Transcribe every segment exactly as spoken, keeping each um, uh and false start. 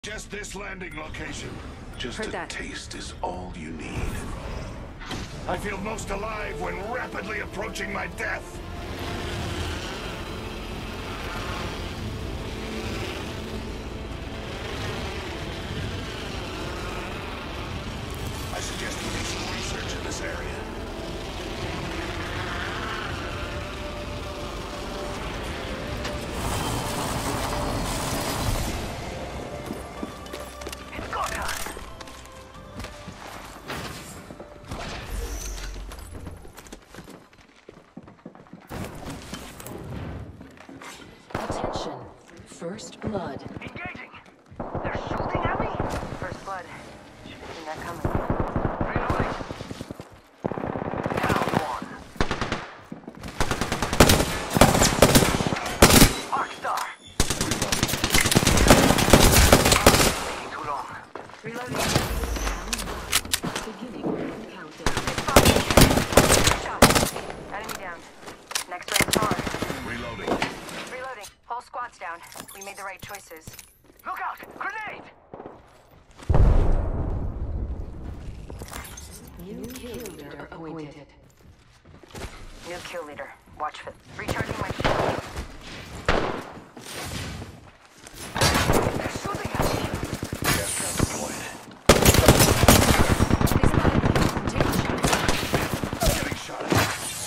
Just this landing location. Just Heard a that. taste is all you need. I feel most alive when rapidly approaching my death. I suggest we do some research in this area. Attention. First blood. Engaging! They're shooting at me? First blood. Should have seen that coming. Reloading. Down one. Arcstar! Taking too long. Reloading. Beginning ring countdown. Shot. Enemy down. Next ring's far. Reloading. Reloading. Whole squad's down. We made the right choices. Look out! Grenade! New kill leader appointed. New kill leader. Watch for... Recharging my shield. They're shooting at me! Gas trap deployed. Please not. Take a shot. Getting shot at.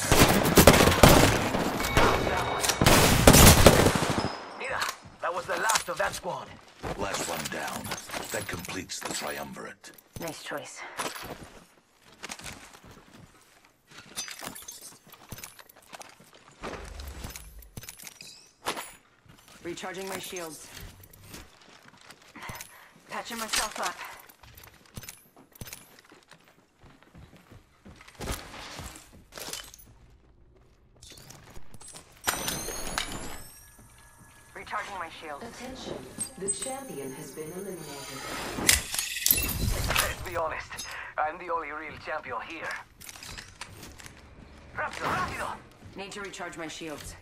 Down that one. Mira, that was the last of that squad. Last one down. That completes the triumvirate. Nice choice. Recharging my shields. Patching myself up. Recharging my shield. Attention. The champion has been eliminated. Let's be honest, I'm the only real champion here. Rápido, rápido! Need to recharge my shields.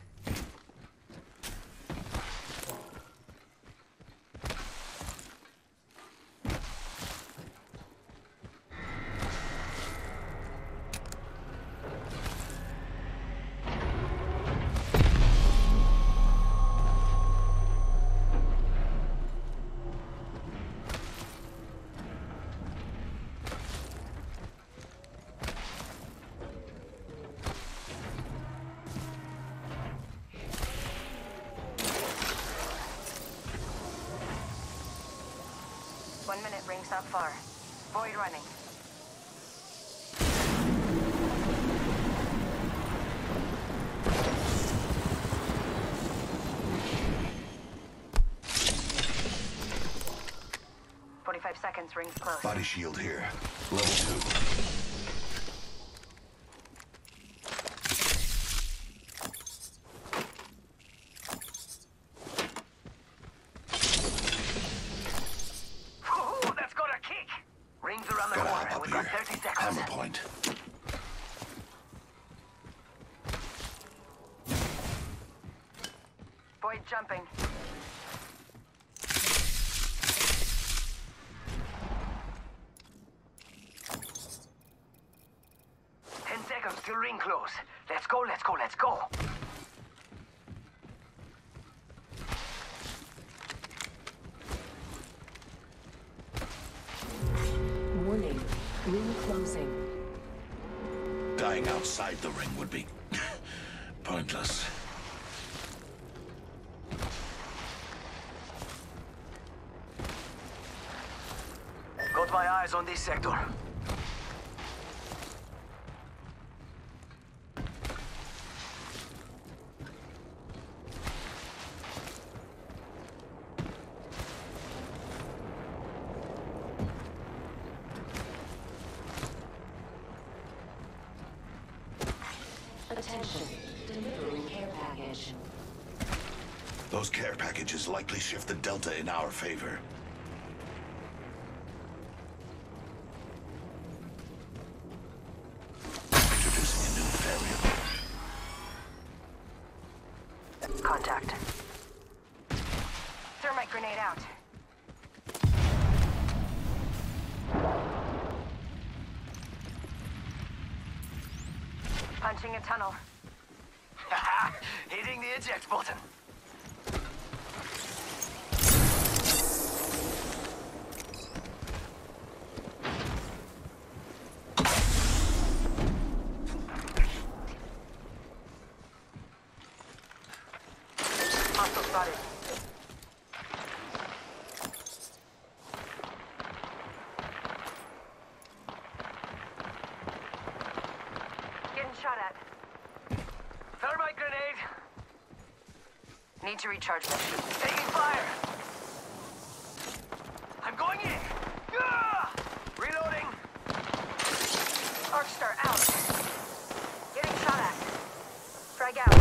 One minute, ring's not far. Void running. Forty-five seconds, ring's close. Body shield here. Level two. Ooh, that's got a kick! Rings around the Gotta corner, hop and up we've got here. thirty seconds. Hammer point. Void jumping. Ten seconds till ring close. Let's go, let's go, let's go! Warning. Ring closing. Dying outside the ring would be pointless. Got my eyes on this sector. Attention. Delivering care package. Those care packages likely shift the delta in our favor. Introducing a new variable. Contact. Thermite grenade out. launching a tunnel. Haha! Hitting the eject button. Hostile spotted. Getting shot at. Thermite grenade. Need to recharge my shields. Taking fire. I'm going in. Ah! Reloading. Arcstar out. Getting shot at. Frag out.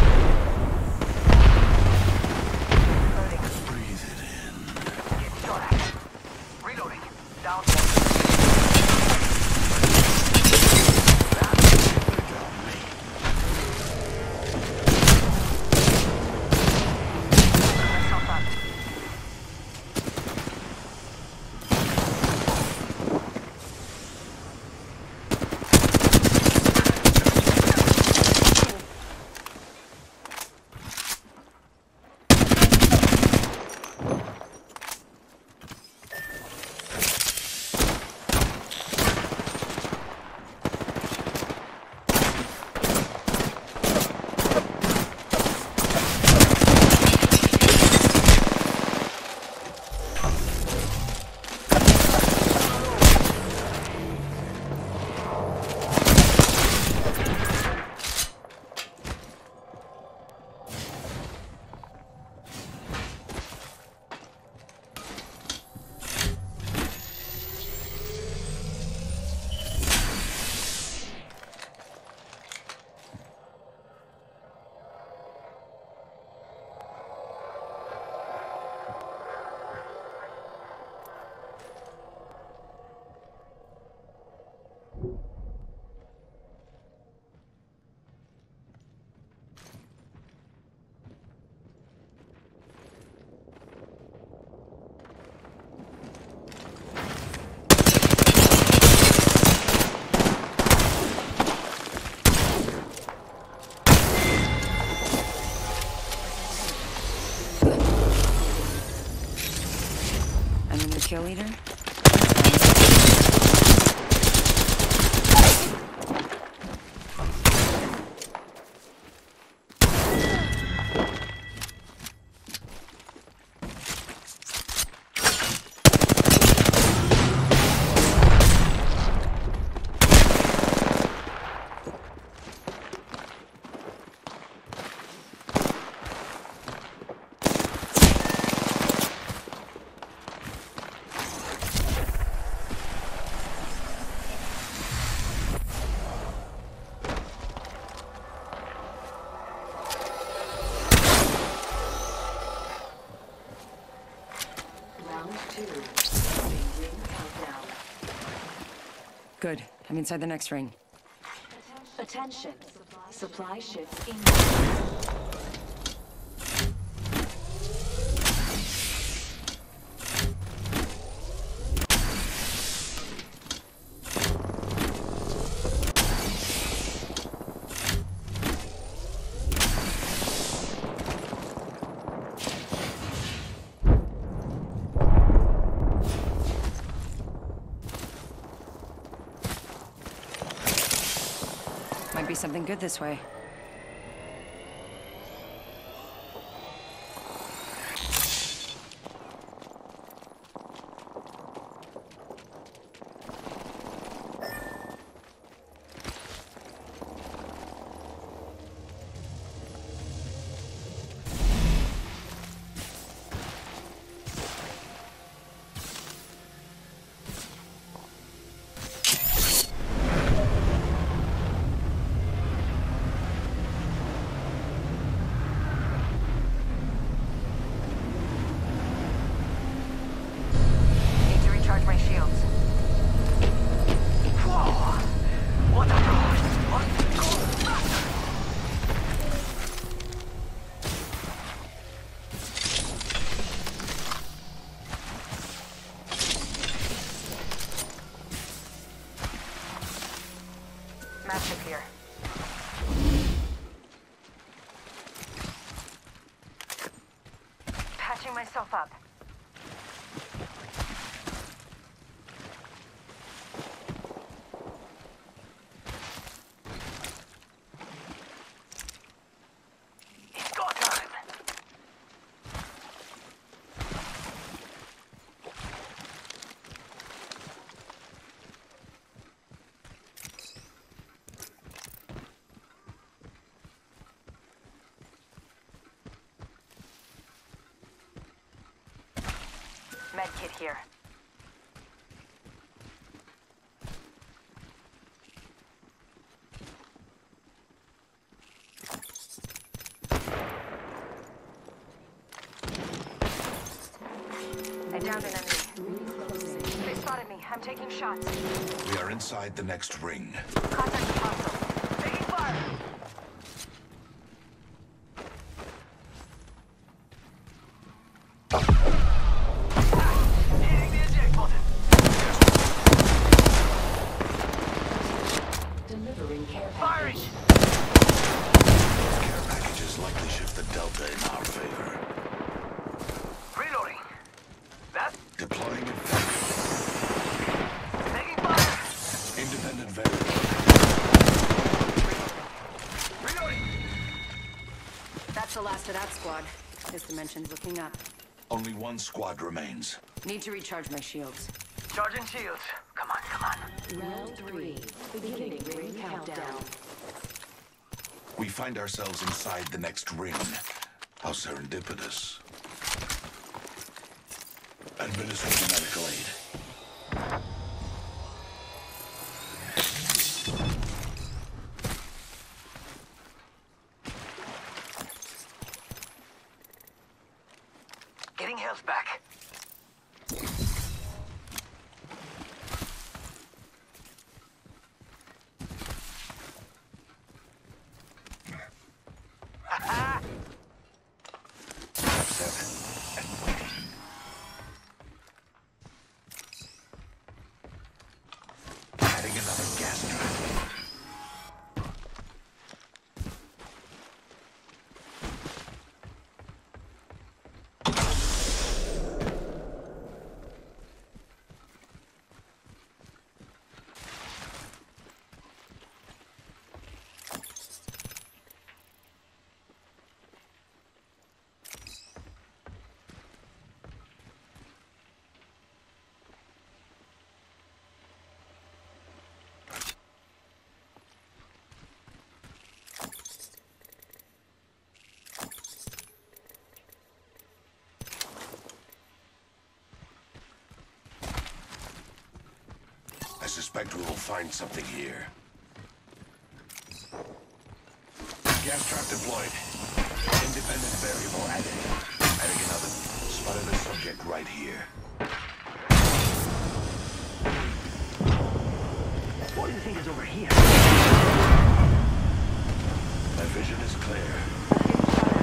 Loading. Breathe it in. Getting shot at. Reloading. Down one. Myself up. Kill leader? Good. I'm inside the next ring. Attention. Supply ships inbound. Might be something good this way. kit here. I downed an enemy. They spotted me. I'm taking shots. We are inside the next ring. Contact the hostile. Taking fire! Hitting the eject button. Delivering care Firing! Care packages likely shift the delta in our favor. Reloading. That. Deploying infected. Taking fire. Independent variable. Reloading. That's the last of that squad. This dimension's looking up. Only one squad remains. Need to recharge my shields. Charging shields. Come on, come on. Round three. Beginning ring countdown. We find ourselves inside the next ring. How serendipitous. Administering medical aid. Getting health back. Set and waiting. Adding another gas trap. I suspect we will find something here. Gas trap deployed. Independent variable added. Adding another. Spotted a subject right here. What do you think is over here? My vision is clear.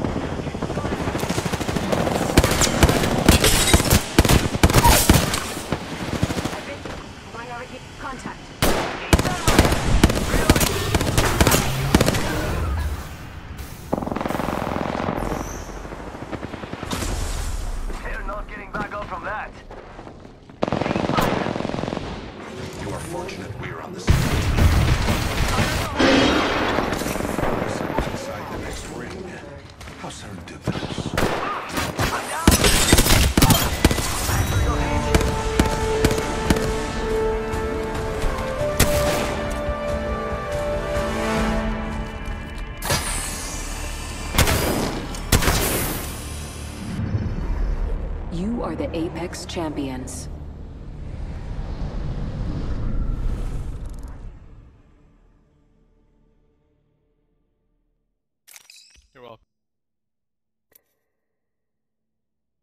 Minority contact. They're not getting back up from that. You are fortunate we are on the same team. Inside the next ring. How serendipitous. I'm down. Back to your hands. You are the Apex Champions.